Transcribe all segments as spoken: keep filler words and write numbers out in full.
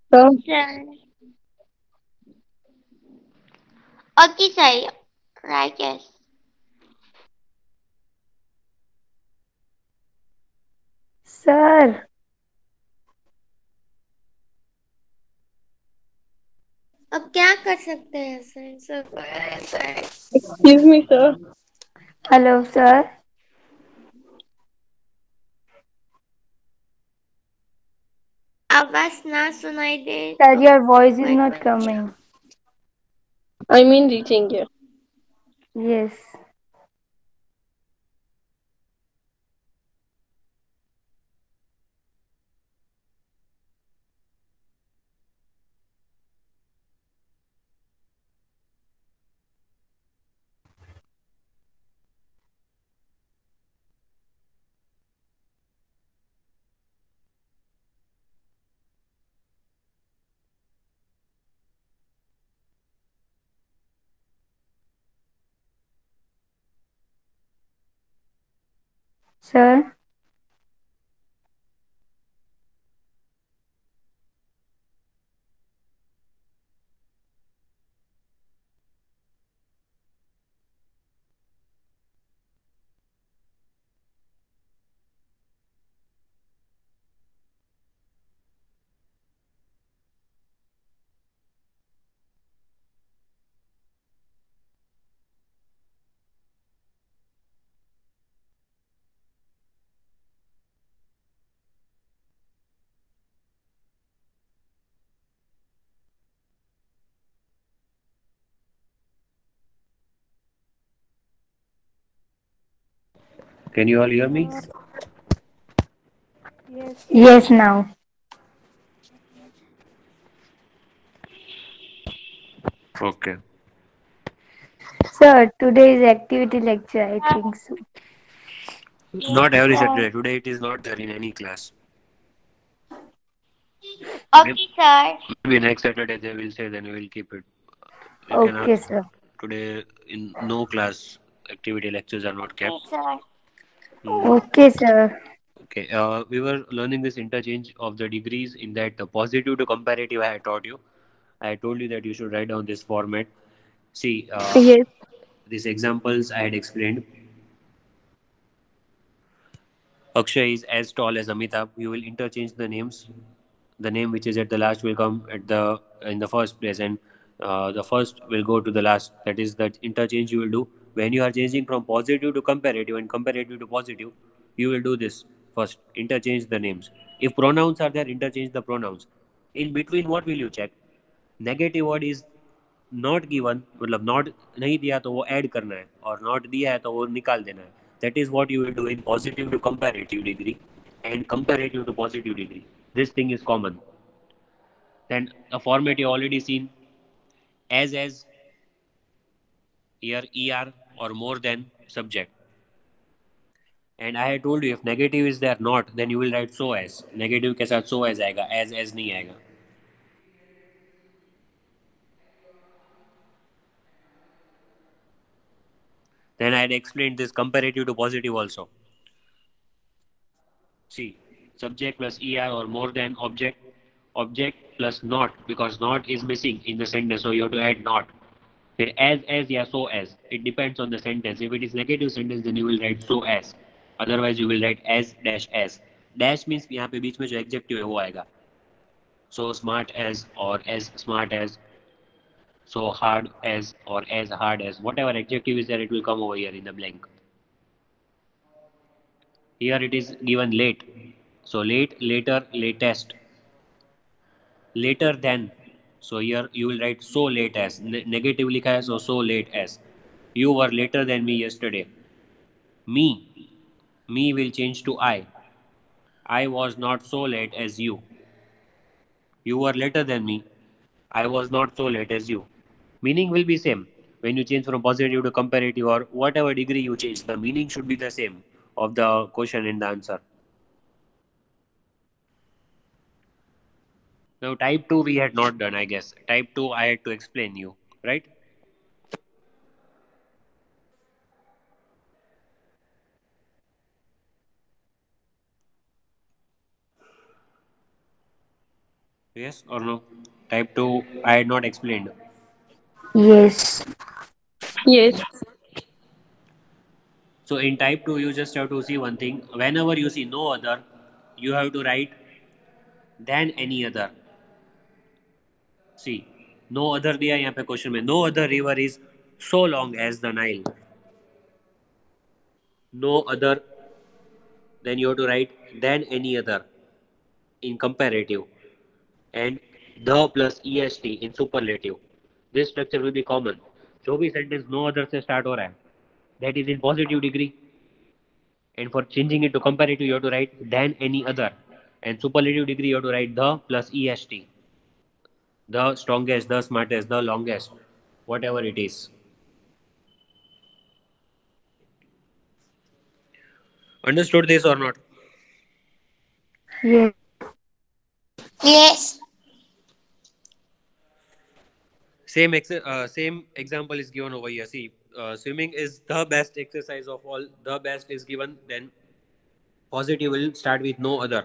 So, Sir. Okay, sir. Right, yes. sir, अब क्या कर सकते हैं sir? Sir sir excuse me, sir. Hello, sir. आवाज ना सुनाई दे Sir, तो your voice is कोई not बात नहीं। coming. I mean reaching you. Yes. Sir, Can you all hear me? yes, now. Okay. Sir, today is activity lecture, I think so. Not every Sir. Saturday. Today it is not there in any class. Maybe, Okay, sir. maybe next Saturday they will say, then we will keep it. You can Okay, ask. sir. Today in no class activity lectures are not kept. Okay, sir. Hmm. Okay, sir. Okay. Uh, we were learning this interchange of the degrees in that the positive to comparative I had taught you. I told you that you should write down this format. See, uh, Yes. these examples I had explained. Akshay is as tall as Amitabh. You will interchange the names. The name which is at the last will come at the in the first place, and uh, the first will go to the last. That is the interchange you will do when you are changing from positive to comparative and comparative to positive. You will do this first. Interchange the names. If pronouns are there, interchange the pronouns. In between, what will you check? Negative word is not given मतलब not नहीं दिया तो वो add करना है और not दिया है तो वो निकाल देना है that is what you will do in positive to comparative degree and comparative to positive degree this thing is common then the format you already seen as as here er or more than subject and I had told you if negative is there not then you will write so as negative के साथ so as आएगा as as नहीं आएगा then I had explained this comparative to positive also. See, subject plus er or more than object, object plus not because not is missing in the sentence, so you have to add not. Then as as yeah so as. It depends on the sentence. If it is negative sentence, then you will write so as. Otherwise, you will write as dash as. Dash means यहाँ पे बीच में जो adjective है वो आएगा. So smart as or as smart as, so hard as or as hard as. Whatever adjective is there, it will come over here in the blank. Here it is given late. So late, later, latest. Later than. So here you will write so late as. Ne- negative लिखा है so so late as. You were later than me yesterday. Me. Me will change to I. I was not so late as you. You were later than me. I was not so late as you. Meaning will be same. When you change from positive to comparative or whatever degree you change, the meaning should be the same of the question and the answer. Now type two we had not done, I guess. Type two I had to explain you, right? Yes or no? Type two, I had not explained. Yes. Yes. So in type two, you just have to see one thing. Whenever you see no other, you have to write than any other. See, no other दिया है यहाँ पे question में. No other river is so long as the Nile. No other, then you have to write than any other in comparative, and the plus est in superlative. This structure will be common. जो भी sentence no other से start हो रहा है, that is in positive degree, and for changing it to comparative you have to write than any other, and superlative degree you have to write the plus est, the strongest, the smartest, the longest, whatever it is. Understood this or not? Yes. Yes. Same ex- uh, same example is given over here. See, uh, swimming is the best exercise of all. The best is given. Then positive will start with no other.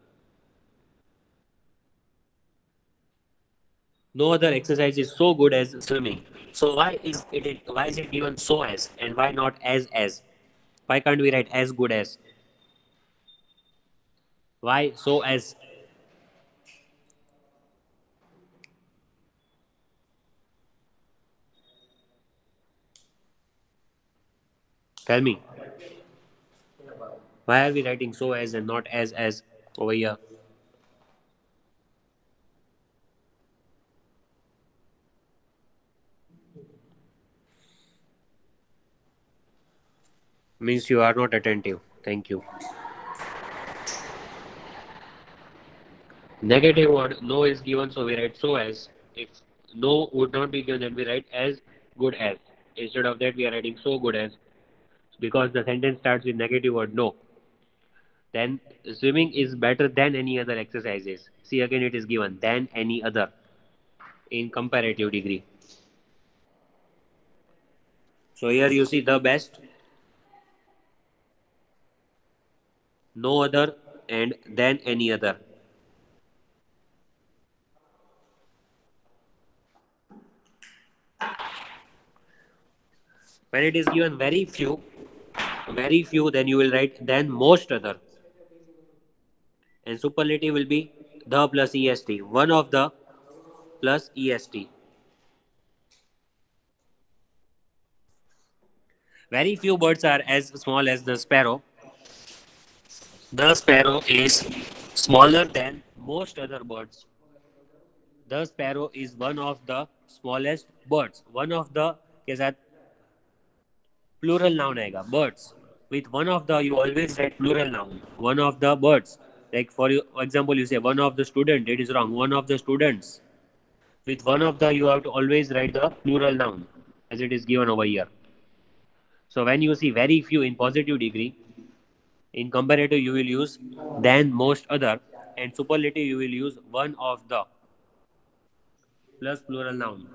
No other exercise is so good as swimming. So why is it? Why is it given so as, and why not as as? Why can't we write as good as? Why so as? Tell me. Why are we writing so as and not as as over here? Means you are not attentive. Thank you. Negative word no is given, so we write so as. If no would not be given, then we write as good as. Instead of that, we are writing so good as, because the sentence starts with negative word no. Then swimming is better than any other exercises. See, again it is given than any other in comparative degree. So here you see the best, no other, and than any other. When it is given very few, very few, then you will write than most other. And superlative will be the plus est, one of the plus est. Very few birds are as small as the sparrow. The sparrow is smaller than most other birds. The sparrow is one of the smallest birds. One of the के साथ plural noun आएगा birds. With one of the you always write plural noun. One of the birds. Like for example, you say one of the student. It is wrong. One of the students. With one of the you have to always write the plural noun as it is given over here. So when you see very few in positive degree, in comparative you will use than most other, and superlative you will use one of the plus plural noun.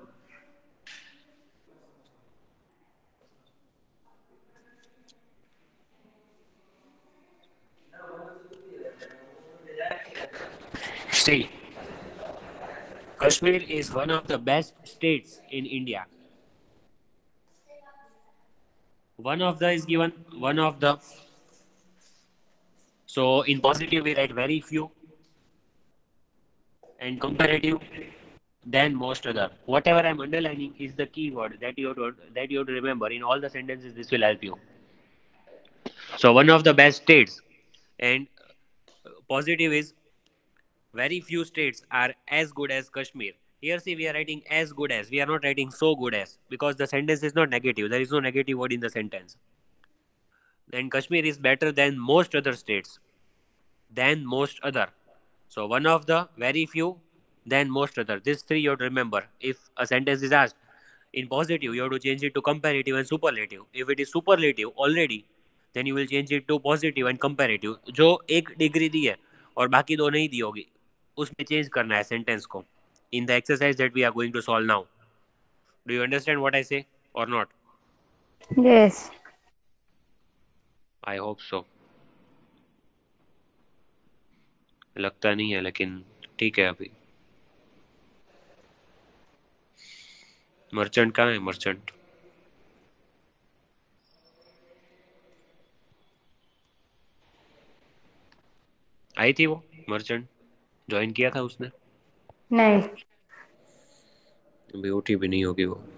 See, Kashmir is one of the best states in India. One of the is given, one of the. So in positive we write very few, and comparative than most other. Whatever I'm underlining is the key word that you have to, that you have to remember in all the sentences. This will help you. So one of the best states, and positive is very few states are as good as Kashmir. Here, see, we are writing as good as. We are not writing so good as, because the sentence is not negative. There is no negative word in the sentence. And Kashmir is better than most other states. Than most other. So one of the very few, than most other. These three you have to remember. If a sentence is asked in positive, you have to change it to comparative and superlative. If it is superlative already, then you will change it to positive and comparative. जो एक degree दी है और बाकी दो नहीं दी होगी, उसमें change करना है सेंटेंस को. In the exercise that we are going to solve now. Do you understand what I say or not? Yes. I hope so. लगता नहीं है लेकिन ठीक है अभी. मर्चेंट कहाँ है? मर्चेंट आई थी वो, मर्चेंट ज्वाइन किया था उसने? नहीं अभी उठी भी नहीं होगी वो।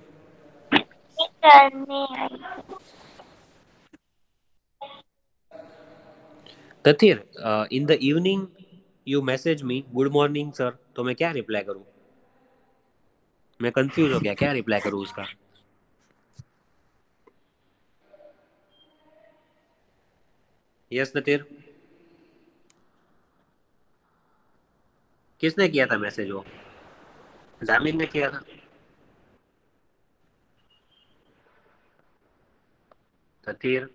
करनी आई। तथीर, in the evening you message me good morning sir, तो मैं क्या रिप्लाई करूँ? मैं कंफ्यूज हो गया, क्या रिप्लाई करूँ उसका? यस तथीर, किसने किया था मैसेज वो? जामिन ने किया था। तथीर,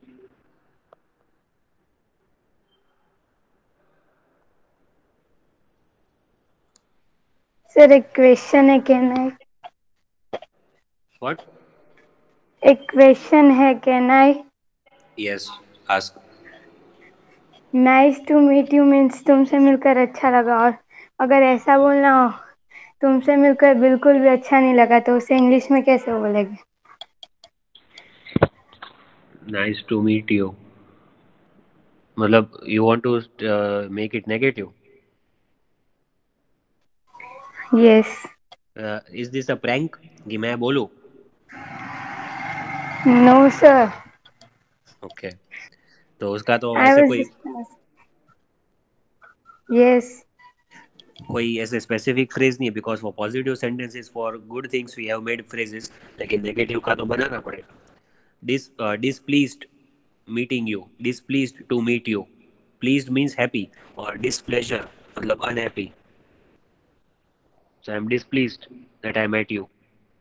सर एक क्वेश्चन है, कैन आई? व्हाट? एक क्वेश्चन है, can I? Yes, ask. Nice to meet you means तुमसे मिलकर अच्छा लगा, और अगर ऐसा बोलना हो तुमसे मिलकर बिल्कुल भी अच्छा नहीं लगा, तो उसे इंग्लिश में कैसे बोलेंगे? नाइस टू मीट यू मतलब you want to make it negative? Yes. Is this a prank कि मैं बोलूं? नो सर, ओके, तो उसका तो आई ऐसे वाज कोई यस। कोई ऐसे स्पेसिफिक फ्रेज नहीं है, because for positive sentences for good things we have made phrases, लेकिन नेगेटिव का तो बनाना पड़ेगा। Dis displeased meeting you, displeased to meet you. Pleased means happy, और डिसप्लेजर मतलब unhappy. So I am displeased that I met you.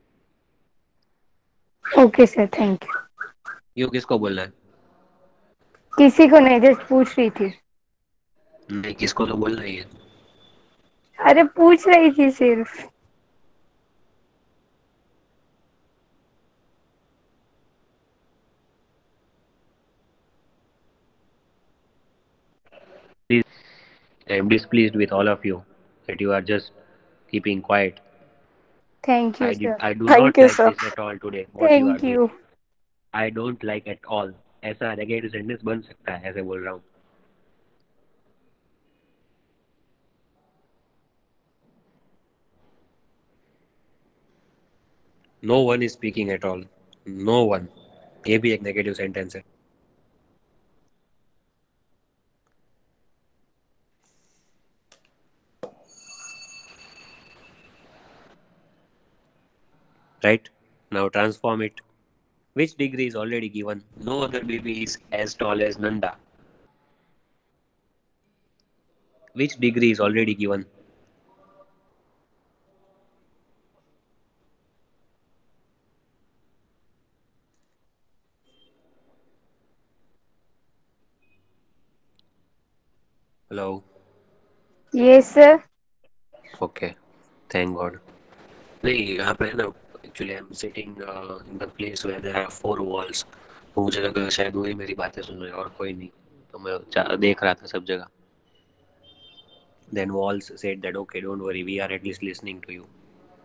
Okay sir, thank you. You किसको बोलना है? किसी को नहीं, जस्ट पूछ रही थी। नहीं, किसको तो बोलना ही है। अरे पूछ रही थी सिर्फ। Please, I am displeased with all of you that you are just keeping quiet. Thank you I did sir. I do thank not you like sir. this at all today, what you are thank doing. You. I don't like at all. ऐसा negative sentence बन सकता है, ऐसे बोल रहा हूँ। No one is speaking at all. No one. ये भी एक नेगेटिव सेंटेंस है। Right? Now transform it. Which degree is already given? No other baby is as tall as Nanda. Which degree is already given? Hello? Yes sir. Okay. Thank God. नहीं, यहाँ पे है ना, actually I am sitting in the place where there are four walls, तो मुझे लगा शायद वही मेरी बातें सुन रहे हैं और कोई नहीं। तो मैं चा- देख रहा था सब जगह। Then walls said that okay don't worry, we are at least listening to you.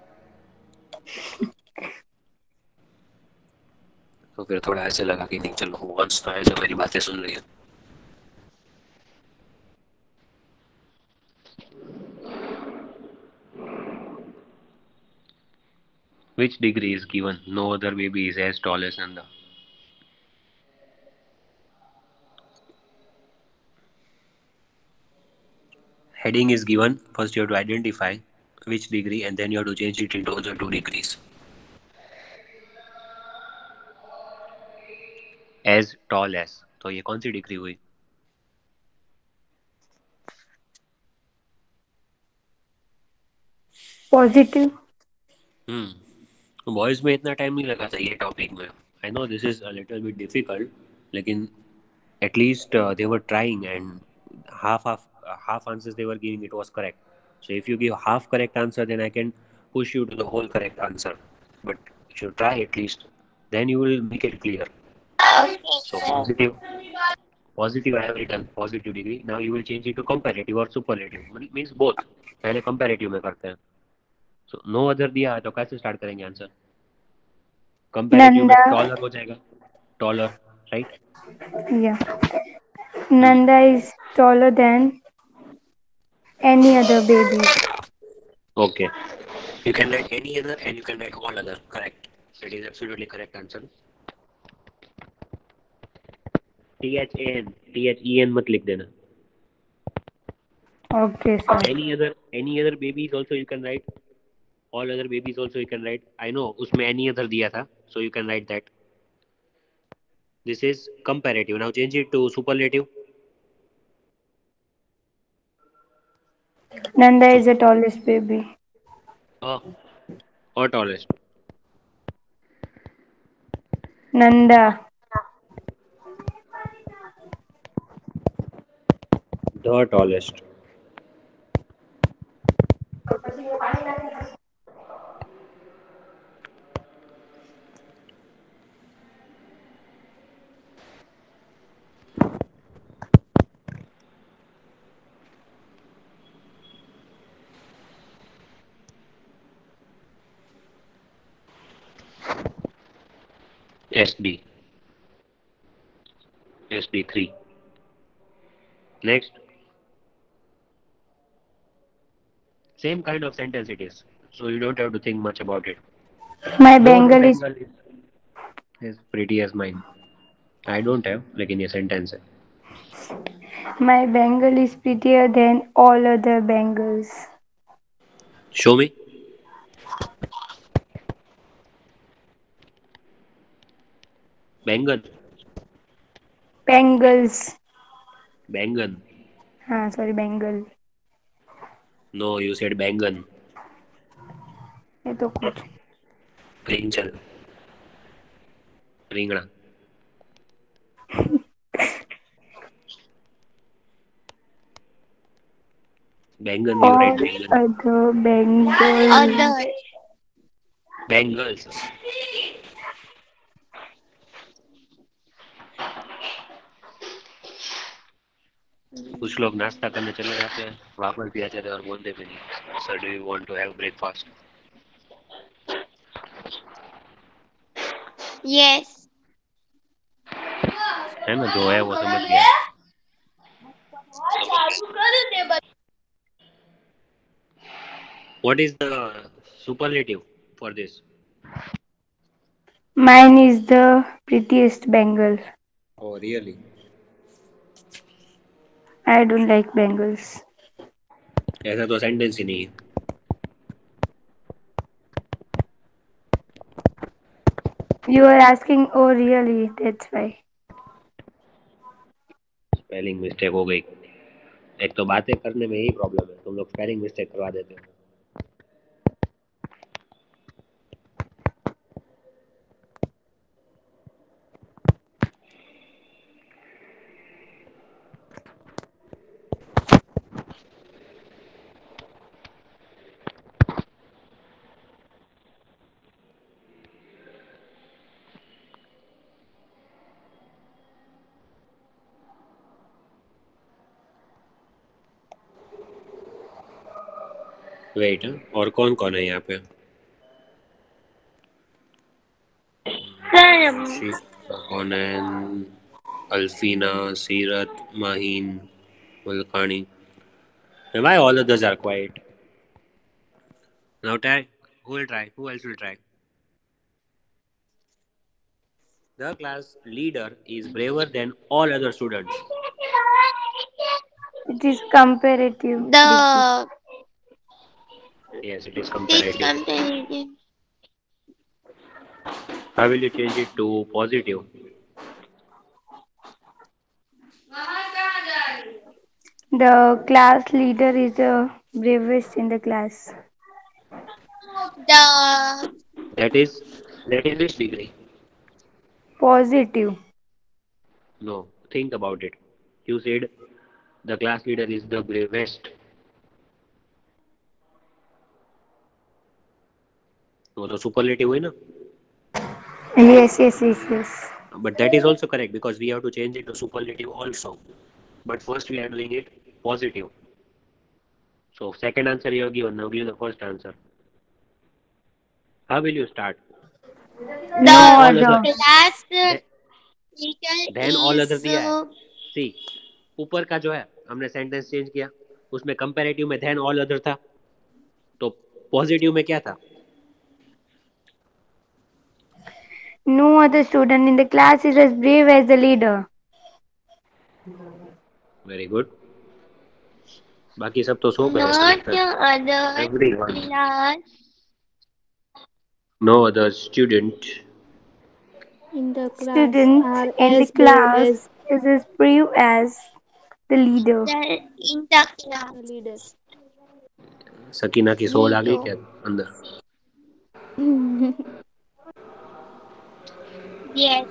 तो फिर थोड़ा ऐसे लगा कि नहीं, चलो वॉल्स तो ऐसे मेरी बातें सुन रही है। Which degree is given? No other baby is as tall as Nanda. Heading is given. First you have to identify which degree, and then you have to change it into other two degrees. As tall as, तो ये कौन सी degree हुई? Positive. Hmm boys में इतना time नहीं लगा था ये टॉपिक में। I know this is a little bit difficult, लेकिन at least they were trying, and half half uh, half answers they were giving, it was correct. So if you give half correct answer, then I can push you to the whole correct answer. But if you try at least, then you will make it clear. So positive, positive I have written positive degree. Now you will change it to comparative or superlative. Means both. पहले comparative में करते हैं. So no other दिया है तो कैसे start करेंगे answer? Comparative में Nanda. टॉलर हो जाएगा, taller, right? Yeah. Nanda is taller than any other baby. Okay. You can write any other and you can write all other. Correct. It is absolutely correct answer. T H A N. T H E N मत लिख देना. Okay, sir. Any other any other babies also you can write. All other babies also you can write. I know उसमें any other दिया था, so you can write that. This is comparative. Now change it to superlative. Nanda So, is the tallest baby. oh, or tallest. Nanda. The tallest. S B. S B three. Next. Same kind of sentence it is. So you don't have to think much about it. My Your Bengal is Bengal is, is pretty as mine. I don't have, लेकिन ये sentence है. my Bengal is prettier than all other Bengals. Show me. Bengal. Bengals. Bangan. हाँ sorry Bengal. No, you said bangan. ये तो कुछ. Brinjal. Ringna. Bangan, you All write bangan. other Bengals. Other. Bengals. कुछ लोग नाश्ता करने चले जाते हैं, वापस भी आ जाते हैं और बोलते भी नहीं. Sir, do you want to have breakfast? Yes. है ना, जो है वो समझ गया. What is the superlative for this? Mine is the prettiest Bengal. Oh, really? I don't like Bengals. ऐसा तो सेंटेंस ही नहीं है. You are asking, oh really? That's why. Spelling mistake हो गई. एक तो बातें करने में यही प्रॉब्लम है, तुम लोग स्पेलिंग मिस्टेक करवा देते हो. वेट, और कौन कौन है यहाँ पे? Sir, शिफा, कौनैन, अल्फीना, सीरत, Maheen, मुल्कानी. Why all others are quiet? Now try. Who will try? Who else will try? The class leader is braver than all other students. It is comparative. Dipti. the Yes, it is this comparative. comparison. How will you change it to positive? The class leader is the bravest in the class. The That is that is which degree? Positive. No, think about it. You said the class leader is the bravest. वो तो superlative हुई ना? Yes, yes, yes, yes. But that is also correct because we have to change it to superlative also. But first we are doing it positive. So second answer you have given. Now give the first answer. How will you start? No Then all The other. other. class Then, teacher then all other is दिया है. uh, सी ऊपर का जो है हमने sentence change किया, उसमें comparative में देन ऑल अदर था, तो पॉजिटिव में क्या था? No other student in the class is as brave as the leader. Very good. बाकी सब तो सो गए ऐसा not लगता the है. other everyone. class. No other student. In the class Students are in the as brave class as is as brave as the leader. The in the class. the leader. Sakina की सोल यही आ गई तो. क्या अंदर? Yes.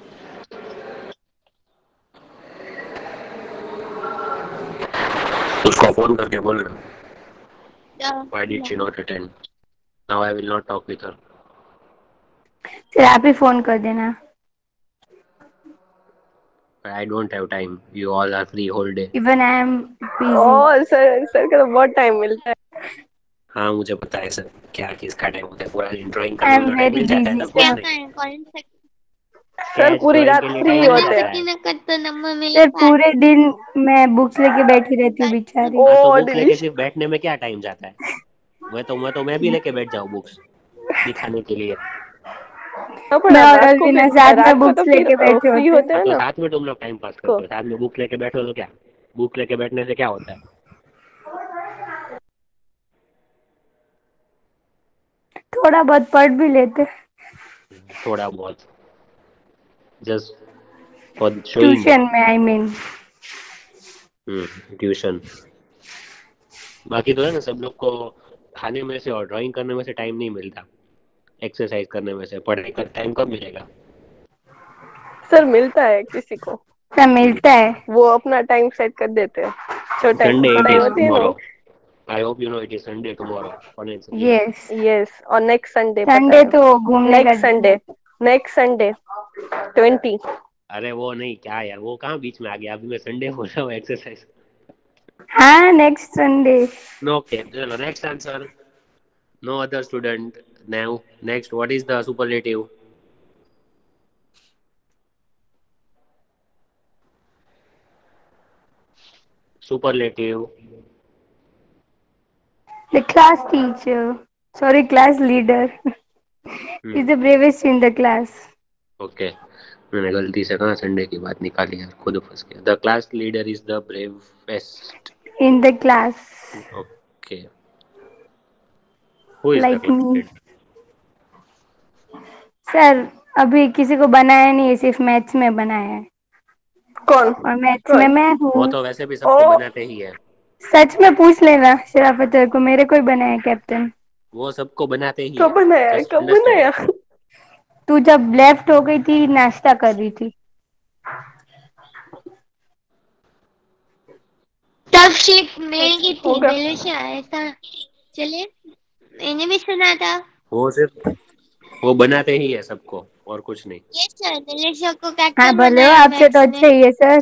उसको phone करके बोलना. The Why did she not attend? Now I will not talk with her. फिर आप ही फोन कर देना. I don't have time. You all are free whole day. Even I am busy. ओ सर सर का तो बहुत टाइम मिलता है. हाँ मुझे पता है सर, क्या किसका टाइम होता है, पूरा दिन ड्राइंग I करने में am तो टाइम very मिल जाता है, busy, तब कुछ क्या sir. नहीं. करें कौन सा सर कैश पूरी ड्राइंग रात के लिए फ्री टाइम वरना मिल होते जाता हैं. है. सकीना का तो नंबर मेरे सर पास. पूरे दिन मैं बुक्स लेके बैठी रहती हूँ बेचारी. हाँ तो ओ बुक्स लेके डिलीश. सिर्फ बैठने में क्या टाइम जाता है? मैं तो मैं तो मैं भी लेके बैठ जाऊँ बुक्स दिखाने के लिए. अपन मैं और रात को अलविना फिर साथ में रात को तो बुक्स फिर लेके बैठे फ्री होते हैं. होते हाँ हैं तो ना. साथ में तुम लोग टाइम पास करते को हो, साथ में बुक लेके बैठो तो क्या? बुक लेके बैठने से क्या होता है? थोड़ा बहुत पढ़ भी लेते. थोड़ा बहुत, जस्ट फॉर शोइंग. ट्यूशन में आई मीन. Hmm tuition. बाकी तो है ना, सब लोग को खाने में से और ड्राइंग करने में से टाइम नहीं मिलता, एक्सरसाइज करने में से. पढ़ाई का टाइम कब मिलेगा? सर मिलता है किसी को, सब मिलता है. वो अपना टाइम सेट कर देते हैं. जो टाइम संडे पे इट पढ़ाई इज होती है ना. Tomorrow. I hope you know it is Sunday tomorrow. Yes. Yes और नेक्स्ट संडे पता संडे है. तो घूमने का next Sunday next Sunday twenty. अरे वो नहीं, क्या यार, वो कहाँ बीच में आ गया? अभी मैं संडे बोल रहा हूँ एक्सरसाइज. हाँ नेक्स्ट संडे. ओके चलो next answer. No other student. Now next, what is the superlative? Superlative. The class teacher, sorry, class leader is the bravest in the class. Okay मैंने गलती से कहाँ संडे की बात निकाली यार, खुद फंस गया. The class leader is the bravest In the class, ओके. Who is the like class me. Leader? Sir अभी किसी को बनाया नहीं है, सिर्फ मैथ्स में बनाया है. कौन? और मैथ्स कौन? में मैं वो हूँ. तो वैसे भी सबको ओ बनाते ही है. सच में पूछ लेना शराफत को, मेरे कोई बनाया कैप्टन. वो सबको बनाते ही कब है. बनाया जस्ट कब अंडरस्टैंड. बनाया? तू जब लेफ्ट हो गई थी नाश्ता कर रही थी. तब शिफ्ट मिल गई थी होगा. दिल्ली से आया था. चले मैंने भी सुना था. वो सिर्फ वो बनाते ही है सबको, और कुछ नहीं. यस सर दिल्ली से को हाँ कैप्टन भले हो, बनाया आपसे तो मैथ्स अच्छे में. ही है सर.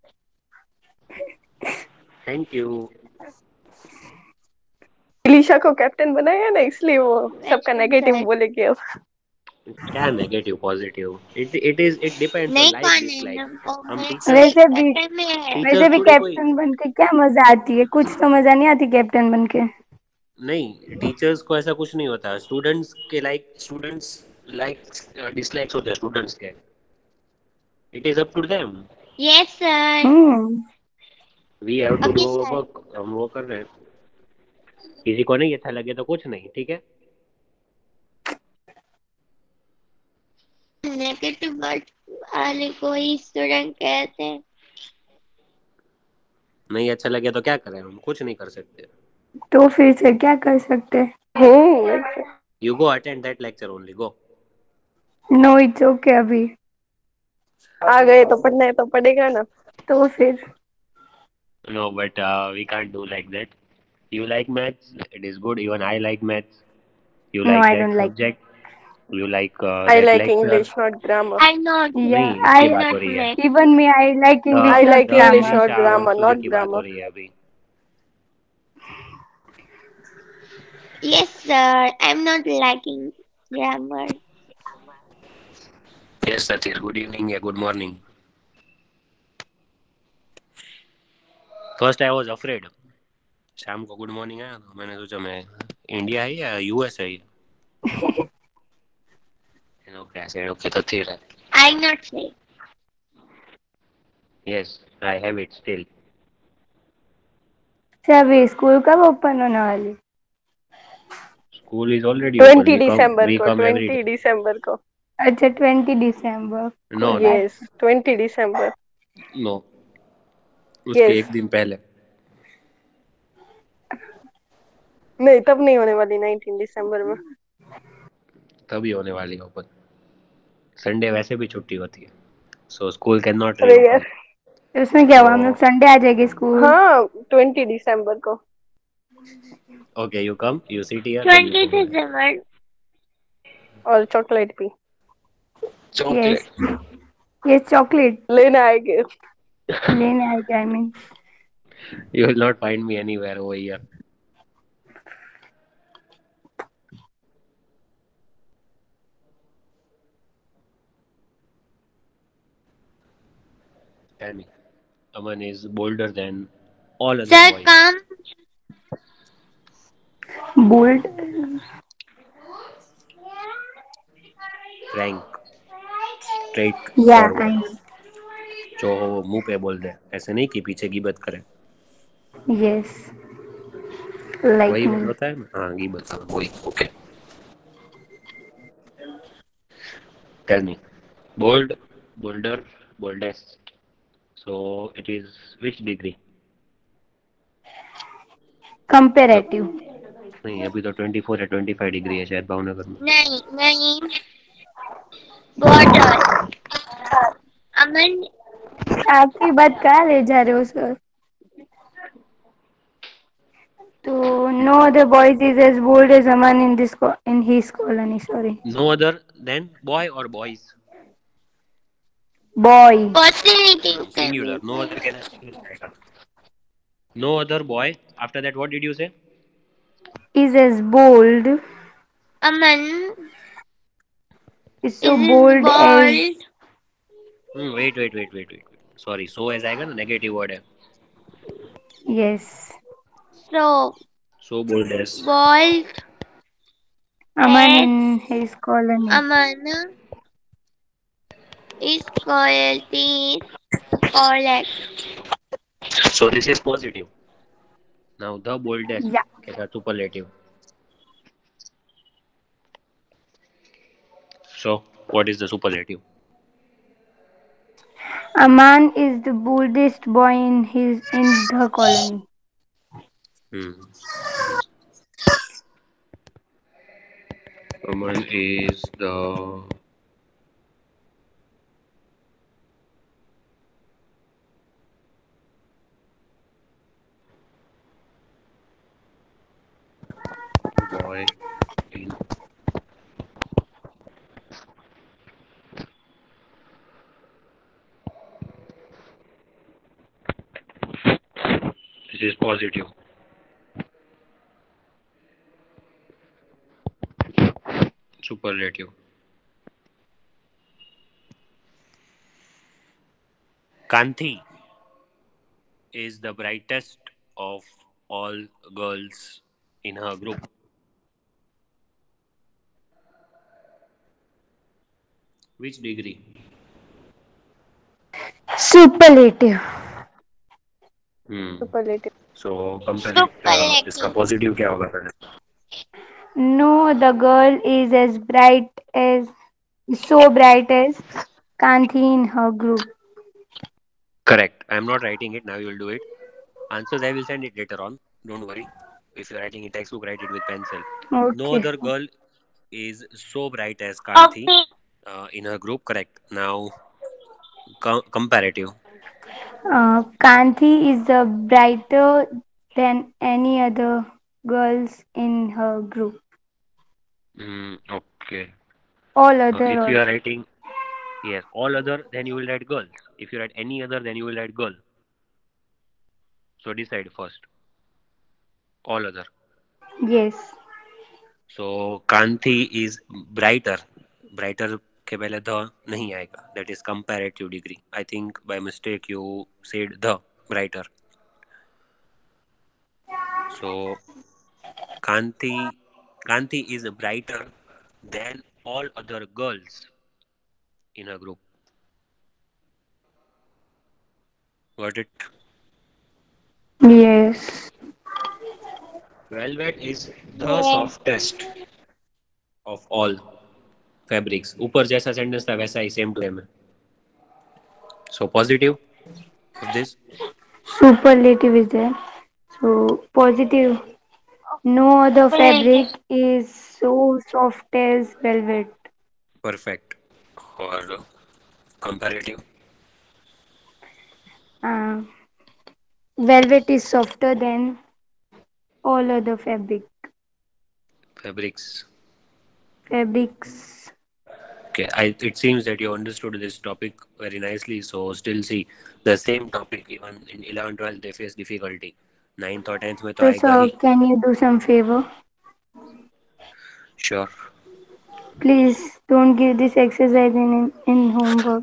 Thank you. इलिशा को कैप्टन बनाया ना, इसलिए वो सबका Welcome, नेगेटिव sir. बोलेगी अब. क्या negative positive? It it is it depends on नहीं लाइक कौन है डिसलाइक. ना वो हम मेरे टीचर्स वैसे भी कैप्टन में है. वैसे टीचर्स भी थोड़ी कोई कैप्टन बन के क्या मजा आती है, कुछ तो मजा नहीं आती कैप्टन बन के. नहीं, टीचर्स को ऐसा कुछ नहीं होता. स्टूडेंट्स के लाइक स्टूडेंट्स लाइक डिसलाइक्स होते हैं स्टूडेंट्स के. It is up to them. Yes sir. Hmm. We have to okay do sir. Work. हम वो कर रहे हैं. किसी को नहीं अच्छा लगे तो कुछ नहीं, ठीक है. नेगेटिव वर्ड वाले कोई स्टूडेंट कहते हैं. नहीं अच्छा लगे तो क्या करें, हम कुछ नहीं कर सकते. तो फिर से क्या कर सकते हैं. Hmm. You go attend that lecture only, go. No it's okay. अभी आ गए तो पढ़ना है तो पढ़ेगा ना. तो फिर no but we can't do like that. You like maths, it is good. Even I like maths. You no, like I that don't like. subject. You like uh, I that like lecture. English not grammar. I'm not. Yeah, नहीं, I इसकी बात हो not रही है. like. even me I like The English I not like the English grammar. not Isha और grammar, Surya not की बात हो grammar. रही है अभी. Yes sir. I'm not liking grammar. Yes, Satir. Good evening या good morning. First I was afraid. शाम को गुड मॉर्निंग आया तो मैंने सोचा मैं इंडिया है या यूएस है ये એનો ક્લાસ એનો કે તો થિર I not say. yes I have it still. अच्छा अभी स्कूल कब ओपन होने वाली? School is already open. Twenty We come दिसंबर we को come every ट्वेंटी day. दिसंबर को अच्छा ट्वेंटी दिसंबर, No, कोई no, बात यस ट्वेंटी दिसंबर no. उसके यस एक दिन पहले. नहीं तब नहीं होने वाली नाइनटीन दिसंबर में तभी होने वाली है ओपन. संडे वैसे भी छुट्टी होती है. So school cannot अरे यार reopen. तो उसमें क्या हुआ, हम लोग So संडे आ जाएंगे स्कूल? हाँ ट्वेंटी दिसंबर को okay, you come, you sit here, then you Twenty go there. December. और चॉकलेट भी यस, Chocolate. ये चॉकलेट लेने आएंगे लेने आएंगे, I mean You will not find me anywhere over here. Tell me. Aman is bolder than all other Sir, boys. come. Bold. Frank. Straight या forward. आई जो हो वो मुंह पे बोल दे, ऐसे नहीं कि पीछे गिबत करे. नो, यस लाइक वही मी. होता है ना. हाँ गिबत, हाँ वही. Okay. Tell me. Bold, bolder, boldest. So it is which degree? मतलब कंपेरेटिव. नहीं, अभी तो ट्वेंटी फोर या ट्वेंटी फाइव डिग्री है शायद भावनगर में. Nine, nine. Border. Aman, आपकी बात कहाँ ले जा रहे हो सर? तो no other boys is as bold as Aman in this in his colony. Sorry, No other than boy or boys. Boy. personality can Singular. be No other said. can have. No other boy. After that, what did you say? Is as bold, Aman is so is his bold as. bald. Hmm, wait, wait, wait, wait, wait. Sorry. So as आएगा ना negative word है. Yes, So, So bold as. bald Aman as in his colony. Aman is quality correct. So this is positive. Now the boldest. Yeah, कैसा superlative. So what is the superlative? Aman is the boldest boy in his in the colony. Hmm. Aman is the boy in. This is positive. Superlative. Kanthi is the brightest of all girls in her group. Which degree? Superlative. Hmm. Superlative So compare it. Uh, इसका Superlative. positive क्या होगा फिर? No, the girl is as bright as so bright as Kanthi in her group. Correct. I am not writing it. Now you will do it. Answers I will send it later on. Don't worry. If you are writing in textbook, write it with pencil. No Okay. other girl is so bright as Kanthi Okay. uh, in her group. Correct. Now com- comparative. Uh, Kanthi is uh, brighter than any other girls in her group. Mm, okay. All Uh, other if you are also. writing yes all other, then you will write girls. If you write any other, then you will write girl. So decide first. All other. Yes. So Kanthi is brighter. Brighter के पहले the नहीं आएगा. That is comparative degree. I think by mistake you said the brighter. So Kanti Kanti is brighter than all other girls in a group. Got it? Yes. Velvet is the Yes. softest of all fabrics. ऊपर जैसा sentence था वैसा ही same to same है. So positive of this. Superlative is there. So positive. No other fabric is so soft as velvet. Perfect. Or comparative. Uh, Velvet is softer than all other fabric Fabrics. fabrics. Okay, I, it seems that you understood this topic very nicely. So still see the same topic even in eleven twelve they face difficulty. ninth or tenth में तो So आएगा sir, ही. can you do some favor? Sure. Please don't give this exercise in in homework.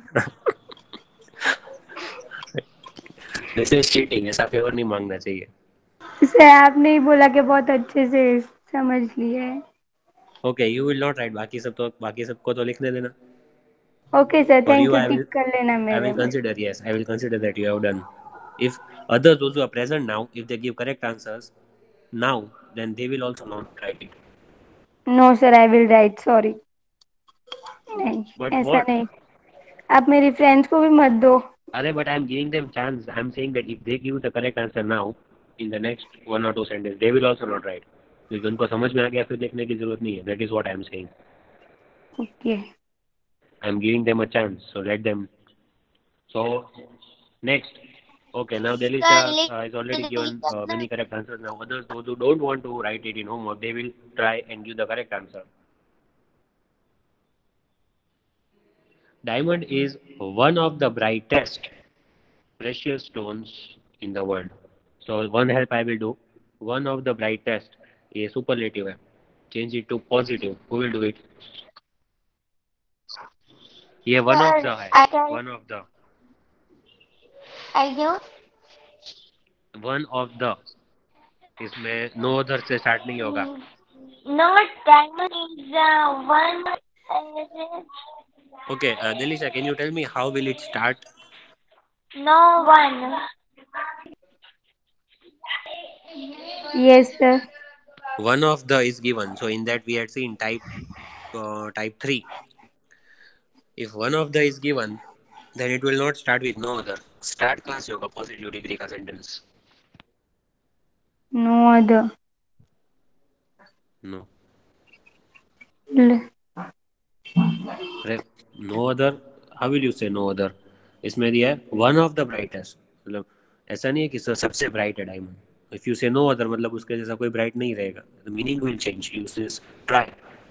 This is cheating. ऐसा favour नहीं मांगना चाहिए. Sir आपने ही बोला कि बहुत अच्छे से समझ लिए. Okay, you will not write. बाकी सब तो बाकी सबको तो लिखने देना. Okay sir, For thank you, you. I tick will कर लेना I मेरे will में. consider, yes, I will consider that you have done. If others also are present now, if they give correct answers now, then they will also not write it. No sir, I will write. Sorry. नहीं But ऐसा what? नहीं. आप मेरी friends को भी मत दो. Arey, but I am giving them chance. I am saying that if they give the correct answer now, in the next one or two sentences, they will also not write. क्योंकि उनको समझ में आ गया फिर लिखने की जरूरत नहीं है. That is what I am saying. Okay. I am giving them a chance, so let them. So next. Okay, now Delisha uh, has already given uh, many correct answers. Now others, those who don't want to write it in homework, they will try and give the correct answer. Diamond is one of the brightest precious stones in the world. So one help I will do. One of the brightest. ये superlative है. Change it to positive. Who will do it? ये one of the है. I can. One of the. I do. One of the. इसमें no other से start नहीं होगा. Not diamond is uh, one. Uh, Okay, uh, Delisha, can you tell me how will it start? no one. Yes sir. One of the is given. So in that we had seen type uh, type three. If one of the is given, then it will not start with no other. Start कहाँ से होगा positive degree का sentence? No other. No. L- अरे no other. How will you say no other? इसमें दिया है one of the brightest. मतलब ऐसा नहीं है कि सर सबसे bright है diamond. If you say no other मतलब उसके जैसा कोई bright नहीं रहेगा. The meaning will change. Use this try.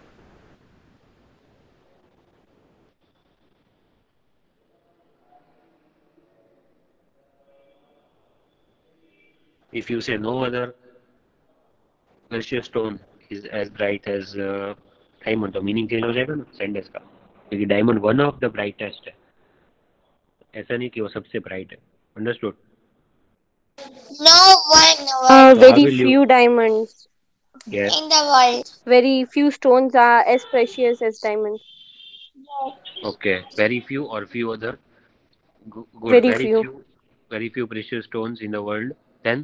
If you say no other precious stone is as bright as uh, diamond, तो मीनिंग चेंज हो जाएगा ना सेंटेंस का. क्योंकि diamond one of the brightest है. ऐसा नहीं कि वो सबसे ब्राइट है. Understood? No one Uh, word So how very will you? few diamonds, Yes. in the world. very few stones are as precious as diamond. Okay. Very few or few other. Go- Good. Very Very few few. Very few precious stones in the world. Then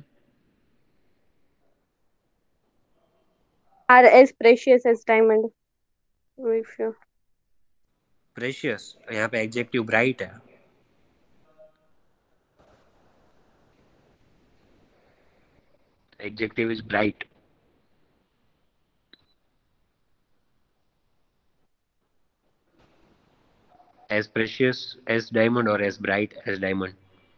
are as precious as diamond. Very few. precious. यहाँ पे adjective bright है. Adjective is bright. As precious as diamond or as bright as diamond.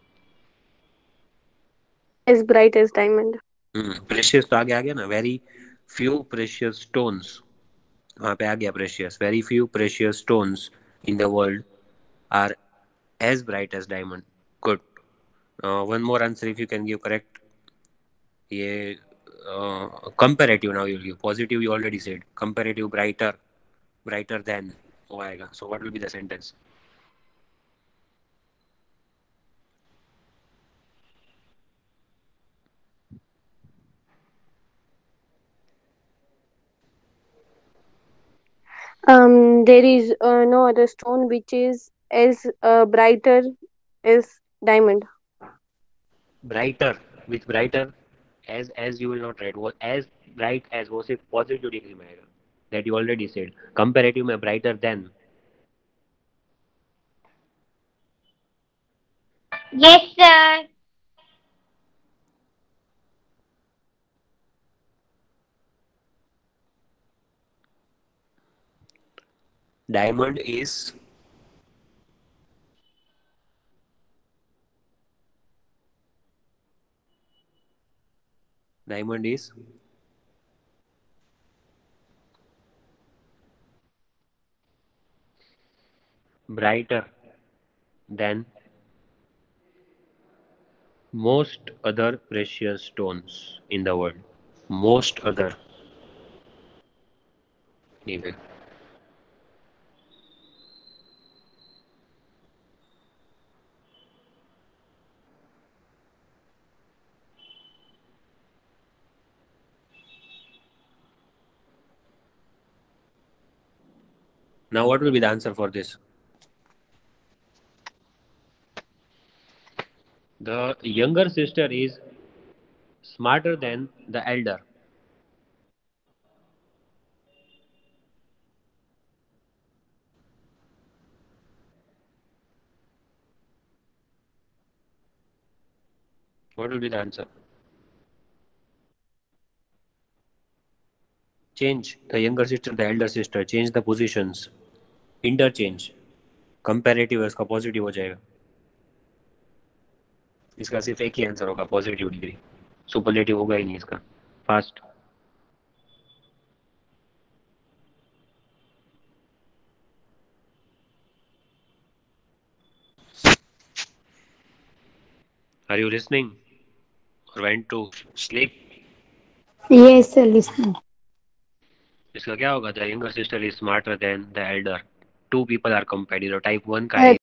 As bright as diamond. Hmm. Precious तो आगे आ गया ना. Very few precious stones. वहाँ पे आ गया precious. Very few precious stones in the world are as bright as diamond. Good. Uh, one more answer if you can give correct. ये uh, comparative now you'll give. Positive you already said. Comparative brighter. Brighter than. वो आएगा. So what will be the sentence? Um, there is uh, no other stone which is as uh, brighter as diamond. Brighter. Which brighter? As as you will not write. वो as bright as वो सिर्फ positive degree में आएगा. That you already said. Comparative में brighter than. Yes, sir. Diamond is diamond is brighter than most other precious stones in the world. Most other. Anyway. Now what will be the answer for this? The younger sister is smarter than the elder. What will be the answer? Change the younger sister, the elder sister. Change the positions. Interchange. Comparative है उसका positive हो जाएगा. इसका सिर्फ एक ही answer होगा positive degree. Superlative होगा ही नहीं इसका. Fast. Are you listening? Or went to sleep? Yes, sir, listening. इसका क्या होगा? The younger sister is smarter than the elder. Two people are compared. Type one का Uh, है